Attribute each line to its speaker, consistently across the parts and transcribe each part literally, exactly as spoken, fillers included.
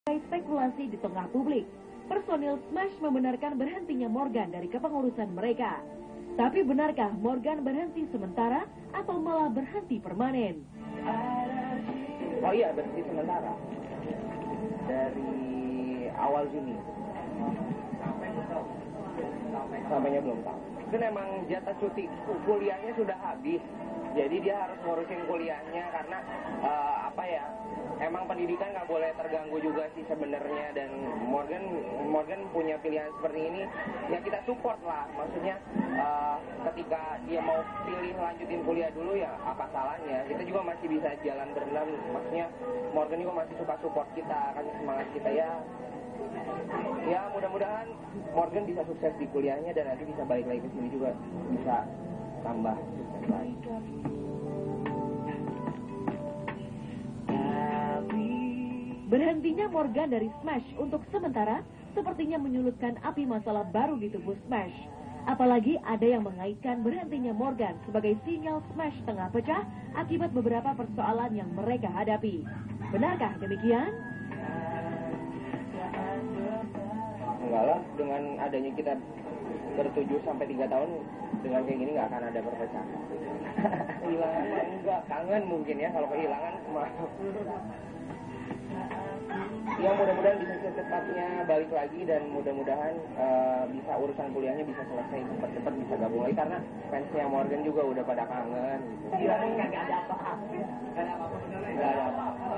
Speaker 1: Spekulasi di tengah publik, personil Smash membenarkan berhentinya Morgan dari kepengurusan mereka. Tapi benarkah Morgan berhenti sementara atau malah berhenti permanen?
Speaker 2: Oh iya, berhenti sementara. Dari awal Juni. Sampainya belum tahu. Itu memang jatah cuti kuliahnya sudah habis. Jadi dia harus ngurusin kuliahnya karena uh, apa ya? Emang pendidikan nggak boleh terganggu juga sih sebenarnya, dan Morgan Morgan punya pilihan seperti ini ya kita support lah. Maksudnya uh, ketika dia mau pilih lanjutin kuliah dulu ya apa salahnya, kita juga masih bisa jalan berenang. Maksudnya Morgan juga masih suka support kita, kasih semangat kita ya. Ya mudah-mudahan Morgan bisa sukses di kuliahnya dan nanti bisa balik lagi ke sini juga, bisa tambah sukses lagi.
Speaker 1: Berhentinya Morgan dari Smash untuk sementara sepertinya menyulutkan api masalah baru di tubuh Smash. Apalagi ada yang mengaitkan berhentinya Morgan sebagai sinyal Smash tengah pecah akibat beberapa persoalan yang mereka hadapi. Benarkah demikian?
Speaker 2: Enggak lah, dengan adanya kita bertujuh sampai tiga tahun dengan kayak gini nggak akan ada perpecahan. Kehilangan enggak, kangen mungkin ya, kalau kehilangan maaf. Ya mudah-mudahan bisa secepatnya balik lagi dan mudah-mudahan uh, bisa urusan kuliahnya bisa selesai cepat-cepat, bisa gabung lagi karena fansnya Morgan juga udah pada kangen.
Speaker 1: Iya, nggak ada apa-apa. Nggak ada apa-apa.
Speaker 2: Nggak ada apa-apa.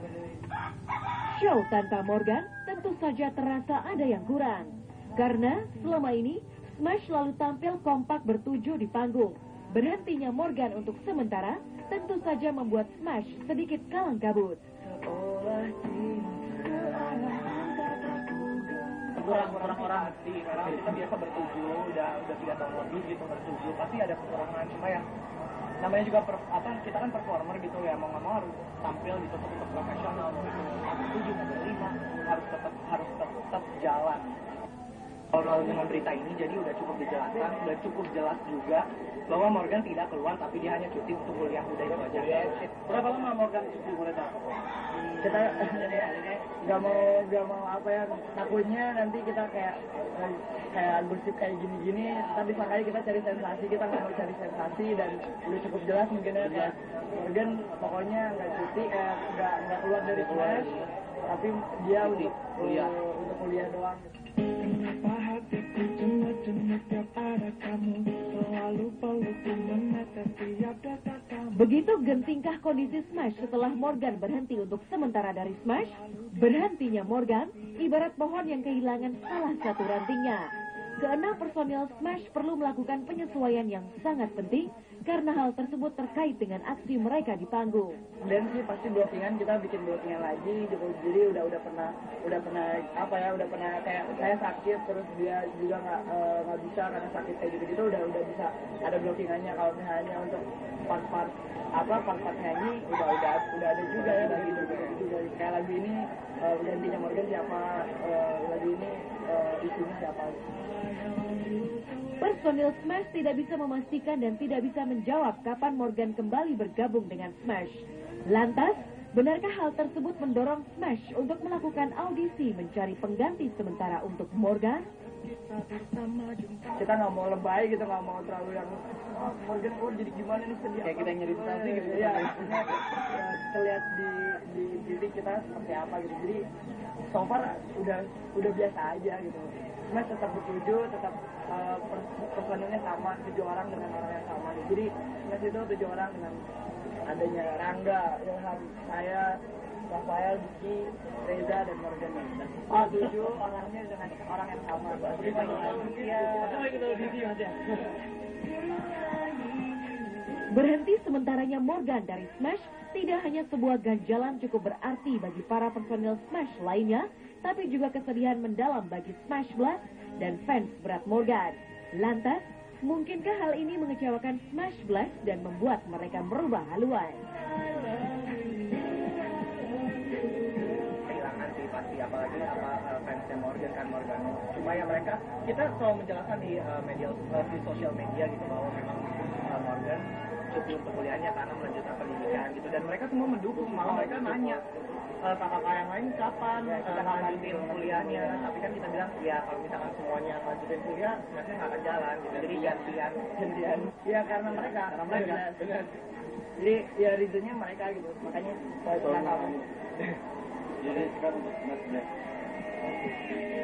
Speaker 1: Show tanpa Morgan tentu saja terasa ada yang kurang. Karena selama ini Smash selalu tampil kompak bertujuh di panggung. Berhentinya Morgan untuk sementara tentu saja membuat Smash sedikit kalang kabut.
Speaker 3: Kurang-kurang orang sih, karena kita biasa bertujuh, udah udah tiga tahun lebih gitu bertujuh, pasti ada kekurangan. Cuma ya namanya juga per, apa kita kan performer gitu ya, mau nggak mau harus tampil gitu tetap profesional gitu. Tujuh sampai lima harus tetap harus tetap jalan. Kalau dengan berita ini jadi udah cukup dijelaskan, udah cukup jelas juga bahwa Morgan tidak keluar tapi dia hanya cuti untuk kuliah, udah itu aja. Berapa lama Morgan cuti boleh tahu?
Speaker 4: Kita nggak mau nggak mau apa ya, takutnya nanti kita kayak kayak gosip kayak gini-gini, tapi sekali kita cari sensasi, kita nggak mau cari sensasi dan udah cukup jelas mungkin ya kayak Morgan pokoknya nggak cuti, eh, nggak nggak keluar dari Smash, tapi dia untuk kuliah untuk kuliah doang.
Speaker 5: Kenapa hatiku cemut-cemut tiap ada kamu, selalu pelukku menatap tiap dekat kamu.
Speaker 1: Begitu gentingkah kondisi Smash setelah Morgan berhenti untuk sementara dari Smash? Berhentinya Morgan ibarat pohon yang kehilangan salah satu rantingnya. Keenam personil Smash perlu melakukan penyesuaian yang sangat penting karena hal tersebut terkait dengan aksi mereka di panggung.
Speaker 4: Dan sih pasti blockingan, kita bikin blockingan lagi gitu. Jadi udah udah pernah udah pernah apa ya udah pernah kayak saya sakit terus dia juga nggak nggak uh, bisa karena sakit kayak gitu gitu udah udah bisa ada blockingannya. Kalau misalnya untuk part-part apa part-part nyanyi udah udah udah ada juga ya lagi gitu gitu. Kayak lagu ini uh, gantinya Morgan siapa, uh, lagu ini uh, isunya siapa.
Speaker 1: Personil Smash tidak bisa memastikan dan tidak bisa menjawab kapan Morgan kembali bergabung dengan Smash. Lantas, benarkah hal tersebut mendorong Smash untuk melakukan audisi mencari pengganti sementara untuk Morgan?
Speaker 4: Kita nggak mau lebay gitu, nggak mau terlalu yang oh, Morgan oh jadi gimana nih sedih.
Speaker 2: Kayak kita nyari sensasi gitu.
Speaker 4: Ya, maksudnya ya, kita lihat di di T V kita seperti apa gitu. Jadi so far udah udah biasa aja gitu. Mas tetap bertujuh, tetap uh, personilnya sama, tujuh orang dengan orang yang sama. Jadi Mas itu tujuh orang dengan adanya Rangga, Ilham, saya, Rafael, Diki, Reza, dan Morgan. Oh, tujuh orangnya dengan orang yang sama. Jadi ya.
Speaker 1: Berhenti sementaranya Morgan dari Smash tidak hanya sebuah ganjalan cukup berarti bagi para personil Smash lainnya, tapi juga kesedihan mendalam bagi Smash Blood dan fans berat Morgan. Lantas, mungkinkah hal ini mengecewakan Smash Blood dan membuat mereka merubah haluan?
Speaker 3: Kehilangan sih pasti, apalagi apa fansnya Morgan kan Morgan. Cuma ya mereka, kita selalu menjelaskan di uh, media, uh, di sosial media gitu bahwa memang uh, Morgan cuti untuk kuliahnya karena melanjutkan pendidikan gitu, dan mereka semua mendukung, malah mereka nanya uh, kakak-kakak yang lain kapan
Speaker 4: Ya, kita
Speaker 3: uh,
Speaker 4: kapan
Speaker 3: lanjutin
Speaker 4: gitu,
Speaker 3: kuliahnya, tapi kan kita bilang ya kalau misalkan semuanya lanjutin kuliah sebenarnya nggak akan jalan gitu, jadi gantian
Speaker 4: gantian ya karena mereka
Speaker 3: karena mereka
Speaker 4: Benar.
Speaker 3: benar.
Speaker 4: Jadi ya reasonnya mereka gitu, makanya saya tahu.
Speaker 5: Jadi sekarang untuk Smash Black.